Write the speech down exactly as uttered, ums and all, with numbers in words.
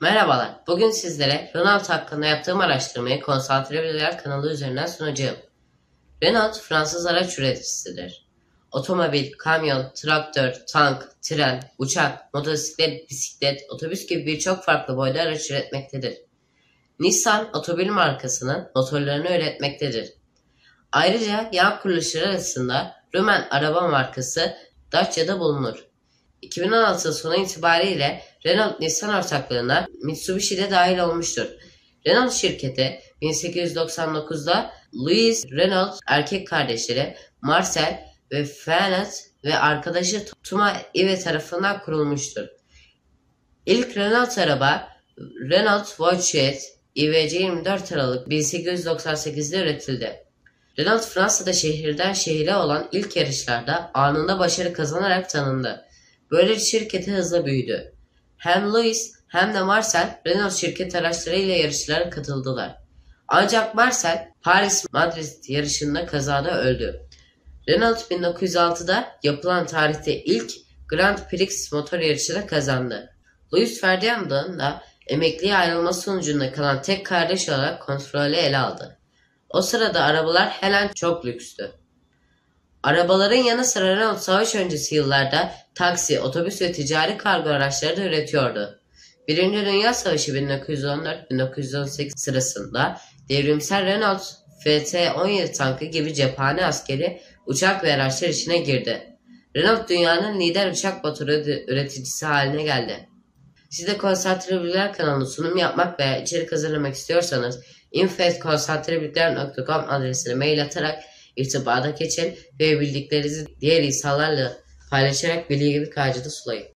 Merhabalar, bugün sizlere Renault hakkında yaptığım araştırmayı Konsantre Bilgiler kanalı üzerinden sunacağım. Renault, Fransız araç üreticisidir. Otomobil, kamyon, traktör, tank, tren, uçak, motosiklet, bisiklet, otobüs gibi birçok farklı boyda araç üretmektedir. Nissan, otomobil markasının motorlarını üretmektedir. Ayrıca yan kuruluşları arasında Rumen araba markası Dacia'da bulunur. iki bin on altı sonu itibariyle Renault Nissan ortaklığına Mitsubishi de dahil olmuştur. Renault şirketi bin sekiz yüz doksan dokuzda Louis Renault erkek kardeşleri Marcel ve Fernand ve arkadaşı Thomas Ive tarafından kurulmuştur. İlk Renault araba Renault Voiture I V C yirmi dört Aralık bin sekiz yüz doksan sekizde üretildi. Renault Fransa'da şehirden şehire olan ilk yarışlarda anında başarı kazanarak tanındı. Böylece şirketi hızla büyüdü. Hem Louis hem de Marcel Renault şirket araçlarıyla yarışlara katıldılar. Ancak Marcel Paris-Madrid yarışında kazada öldü. Renault bin dokuz yüz altıda yapılan tarihte ilk Grand Prix motor yarışını kazandı. Louis Ferdinand'ın da emekliye ayrılması sonucunda kalan tek kardeş olarak kontrolü ele aldı. O sırada arabalar halen çok lükstü. Arabaların yanı sıra Renault savaş öncesi yıllarda taksi, otobüs ve ticari kargo araçları da üretiyordu. Birinci Dünya Savaşı bin dokuz yüz on dört bin dokuz yüz on sekiz sırasında devrimsel Renault F T on yedi tankı gibi cephane askeri uçak ve araçlar içine girdi. Renault dünyanın lider uçak motoru üreticisi haline geldi. Siz de Konsantre Bilgiler kanalına sunum yapmak veya içerik hazırlamak istiyorsanız info at konsantrebilgiler nokta com adresine mail atarak irtibata geçin ve bildiklerinizi diğer insanlarla paylaşarak bilgi gibi kaycıda sulayın.